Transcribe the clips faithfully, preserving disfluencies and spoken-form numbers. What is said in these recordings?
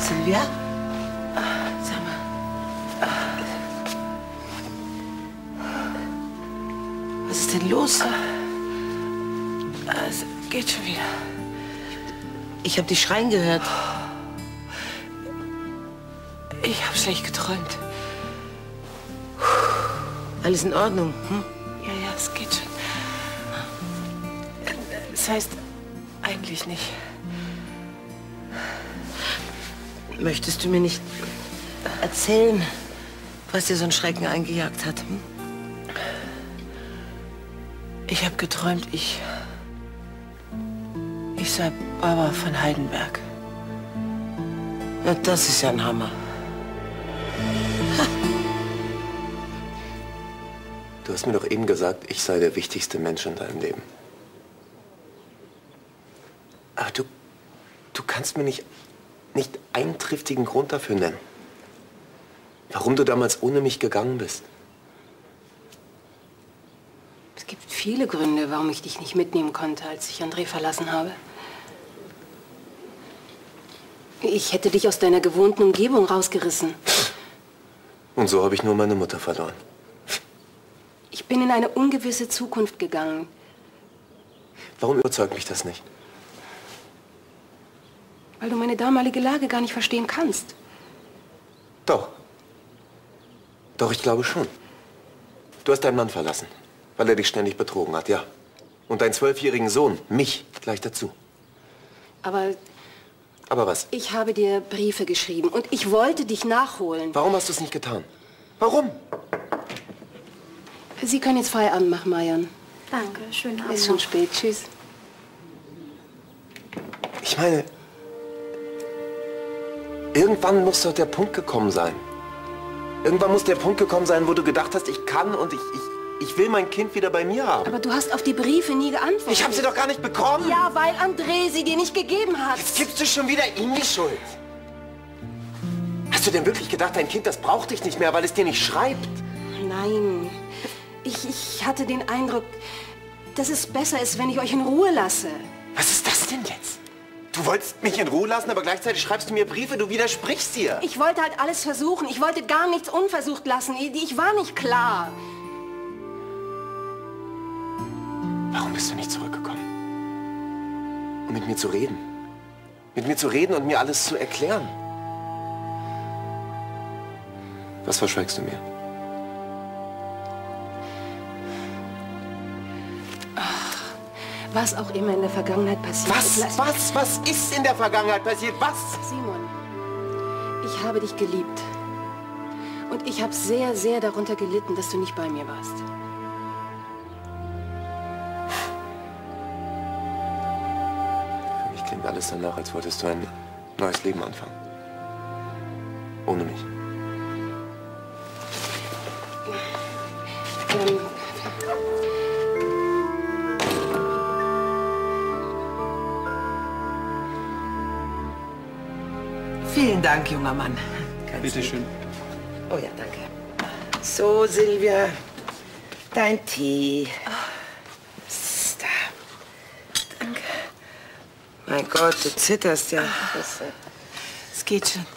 Silvia? Sag mal. Was ist denn los? Es geht schon wieder. Ich habe dich schreien gehört. Ich habe schlecht geträumt. Alles in Ordnung? Hm? Ja, ja, es geht schon. Das heißt, eigentlich nicht. Möchtest du mir nicht erzählen, was dir so einen Schrecken eingejagt hat? Hm? Ich habe geträumt, ich... Ich sei Barbara von Heidenberg. Na, das ist ja ein Hammer. Du hast mir doch eben gesagt, ich sei der wichtigste Mensch in deinem Leben. Aber du, du kannst mir nicht, nicht einen triftigen Grund dafür nennen. Warum du damals ohne mich gegangen bist. Es gibt viele Gründe, warum ich dich nicht mitnehmen konnte, als ich André verlassen habe. Ich hätte dich aus deiner gewohnten Umgebung rausgerissen. Und so habe ich nur meine Mutter verloren. Ich bin in eine ungewisse Zukunft gegangen. Warum überzeugt mich das nicht? Weil du meine damalige Lage gar nicht verstehen kannst. Doch. Doch, ich glaube schon. Du hast deinen Mann verlassen, weil er dich ständig betrogen hat, ja. Und deinen zwölfjährigen Sohn, mich, gleich dazu. Aber... Aber was? Ich habe dir Briefe geschrieben und ich wollte dich nachholen. Warum hast du es nicht getan? Warum? Sie können jetzt Feierabend machen, Marian. Danke, schönen Abend. Ist schon spät. Tschüss. Ich meine, irgendwann muss doch der Punkt gekommen sein. Irgendwann muss der Punkt gekommen sein, wo du gedacht hast, ich kann und ich, ich, ich will mein Kind wieder bei mir haben. Aber du hast auf die Briefe nie geantwortet. Ich habe sie doch gar nicht bekommen. Ja, weil André sie dir nicht gegeben hat. Jetzt gibst du schon wieder ihm die Schuld. Hast du denn wirklich gedacht, dein Kind, das braucht dich nicht mehr, weil es dir nicht schreibt? Nein. Ich, ich hatte den Eindruck, dass es besser ist, wenn ich euch in Ruhe lasse. Was ist das denn jetzt? Du wolltest mich in Ruhe lassen, aber gleichzeitig schreibst du mir Briefe, du widersprichst dir. Ich wollte halt alles versuchen. Ich wollte gar nichts unversucht lassen. Ich, ich war nicht klar. Warum bist du nicht zurückgekommen? Um mit mir zu reden. Mit mir zu reden und mir alles zu erklären. Was verschweigst du mir? Was auch immer in der Vergangenheit passiert was, ist. Was? Was ist in der Vergangenheit passiert? Was? Simon, ich habe dich geliebt. Und ich habe sehr, sehr darunter gelitten, dass du nicht bei mir warst. Für mich klingt alles danach, als wolltest du ein neues Leben anfangen. Ohne mich. Ähm, Vielen Dank, junger Mann. Ganz Bitte schön. Oh ja, danke. So, Silvia, dein Tee. Ist da. danke. Mein Gott, du zitterst ja. Das, äh, Es geht schon.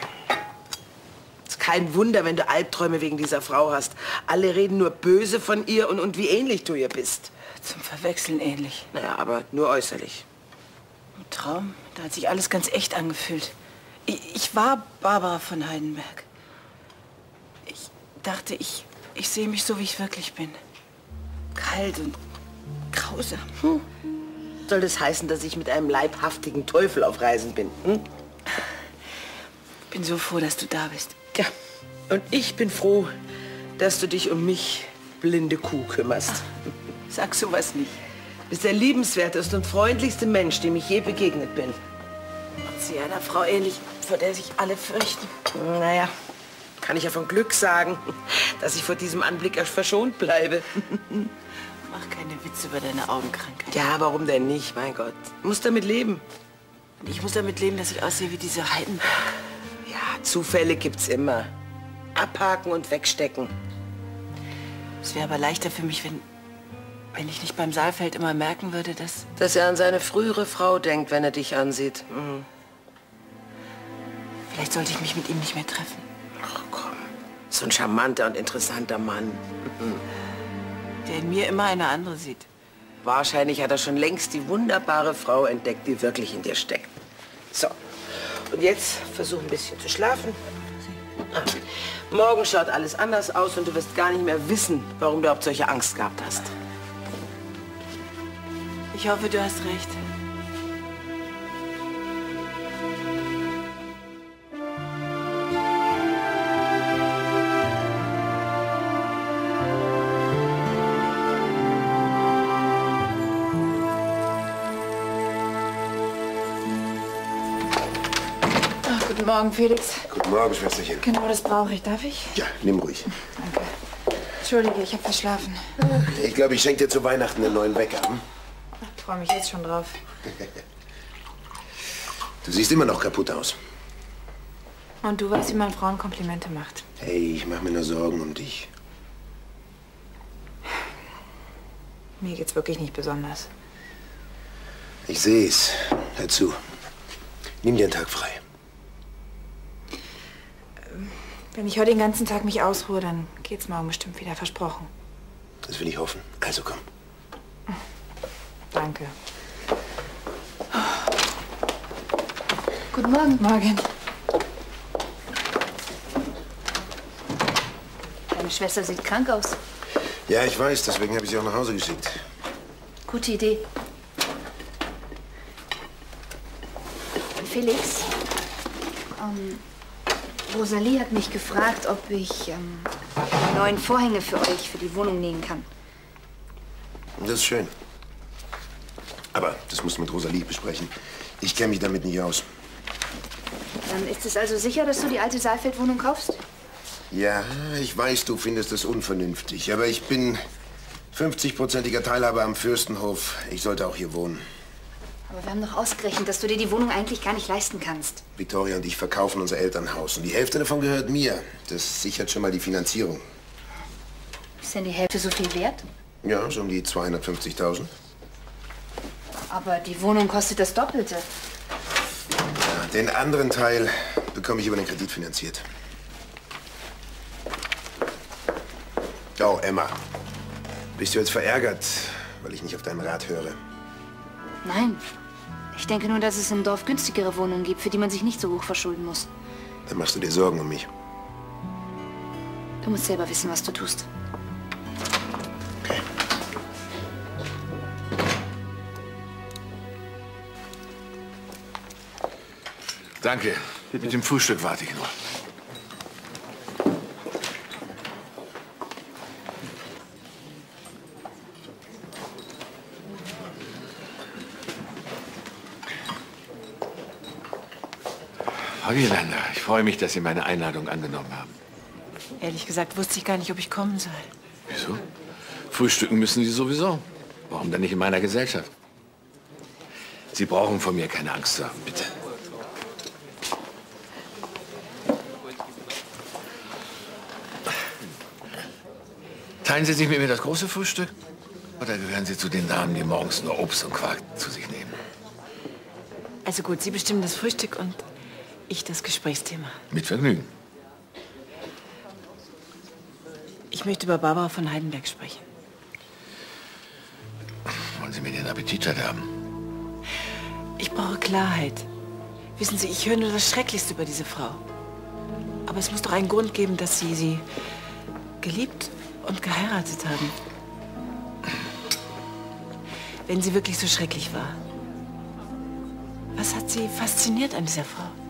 ist kein Wunder, wenn du Albträume wegen dieser Frau hast. Alle reden nur böse von ihr und, und wie ähnlich du ihr bist. Zum Verwechseln ähnlich. Naja, aber nur äußerlich. Ein Traum, da hat sich alles ganz echt angefühlt. Ich, ich war Barbara von Heidenberg. Ich dachte, ich, ich sehe mich so, wie ich wirklich bin. Kalt und grausam. Hm. Soll das heißen, dass ich mit einem leibhaftigen Teufel auf Reisen bin? Hm? Ich bin so froh, dass du da bist. Ja, und ich bin froh, dass du dich um mich, blinde Kuh, kümmerst. Ach, sag sowas nicht. Du bist der liebenswerteste und freundlichste Mensch, dem ich je begegnet bin. Sie einer Frau ähnlich, vor der sich alle fürchten. Naja, kann ich ja von Glück sagen, dass ich vor diesem Anblick erst verschont bleibe. Mach keine Witze über deine Augenkrankheit. Ja, warum denn nicht, mein Gott? Du musst damit leben. Und ich muss damit leben, dass ich aussehe wie diese Heidenberg. Ja, Zufälle gibt's immer. Abhaken und wegstecken. Es wäre aber leichter für mich, wenn, wenn ich nicht beim Saalfeld immer merken würde, dass... Dass er an seine frühere Frau denkt, wenn er dich ansieht. Mhm. Vielleicht sollte ich mich mit ihm nicht mehr treffen. Ach komm, so ein charmanter und interessanter Mann. Der in mir immer eine andere sieht. Wahrscheinlich hat er schon längst die wunderbare Frau entdeckt, die wirklich in dir steckt. So, und jetzt versuch ein bisschen zu schlafen. Ah. Morgen schaut alles anders aus und du wirst gar nicht mehr wissen, warum du überhaupt solche Angst gehabt hast. Ich hoffe, du hast recht. Guten Morgen, Felix. Guten Morgen, Schwesterchen. Genau, das brauche ich. Darf ich? Ja, nimm ruhig. Danke. Entschuldige, ich habe verschlafen. Ich glaube, ich schenke dir zu Weihnachten einen neuen Wecker. Hm? Ich freue mich jetzt schon drauf. Du siehst immer noch kaputt aus. Und du weißt, wie man Frauen Komplimente macht. Hey, ich mache mir nur Sorgen um dich. Mir geht's wirklich nicht besonders. Ich sehe es. Hör zu. Nimm dir einen Tag frei. Wenn ich heute den ganzen Tag mich ausruhe, dann geht's morgen bestimmt wieder, versprochen. Das will ich hoffen. Also komm. Danke. Guten Morgen. Morgen. Deine Schwester sieht krank aus. Ja, ich weiß. Deswegen habe ich sie auch nach Hause geschickt. Gute Idee. Felix, ähm, Rosalie hat mich gefragt, ob ich ähm, die neuen Vorhänge für euch, für die Wohnung nähen kann. Das ist schön. Aber das musst du mit Rosalie besprechen. Ich kenne mich damit nicht aus. Ähm, ist es also sicher, dass du die alte Saalfeld-Wohnung kaufst? Ja, ich weiß, du findest es unvernünftig. Aber ich bin fünfzig-prozentiger Teilhaber am Fürstenhof. Ich sollte auch hier wohnen. Aber wir haben doch ausgerechnet, dass du dir die Wohnung eigentlich gar nicht leisten kannst. Victoria und ich verkaufen unser Elternhaus. Und die Hälfte davon gehört mir. Das sichert schon mal die Finanzierung. Ist denn die Hälfte so viel wert? Ja, so um die zweihundertfünfzigtausend. Aber die Wohnung kostet das Doppelte. Ja, den anderen Teil bekomme ich über den Kredit finanziert. Oh, Emma. Bist du jetzt verärgert, weil ich nicht auf deinen Rat höre? Nein. Ich denke nur, dass es im Dorf günstigere Wohnungen gibt, für die man sich nicht so hoch verschulden muss. Dann machst du dir Sorgen um mich. Du musst selber wissen, was du tust. Okay. Danke. Mit dem Frühstück warte ich noch. Frau Gielander, ich freue mich, dass Sie meine Einladung angenommen haben. Ehrlich gesagt wusste ich gar nicht, ob ich kommen soll. Wieso? Frühstücken müssen Sie sowieso. Warum denn nicht in meiner Gesellschaft? Sie brauchen von mir keine Angst zu haben, bitte. Teilen Sie sich mit mir das große Frühstück? Oder gehören Sie zu den Damen, die morgens nur Obst und Quark zu sich nehmen? Also gut, Sie bestimmen das Frühstück und ich das Gesprächsthema. Mit Vergnügen. Ich möchte über Barbara von Heidenberg sprechen. Wollen Sie mir den Appetit verderben? Ich brauche Klarheit. Wissen Sie, ich höre nur das Schrecklichste über diese Frau. Aber es muss doch einen Grund geben, dass Sie sie geliebt und geheiratet haben. Wenn sie wirklich so schrecklich war. Was hat Sie fasziniert an dieser Frau?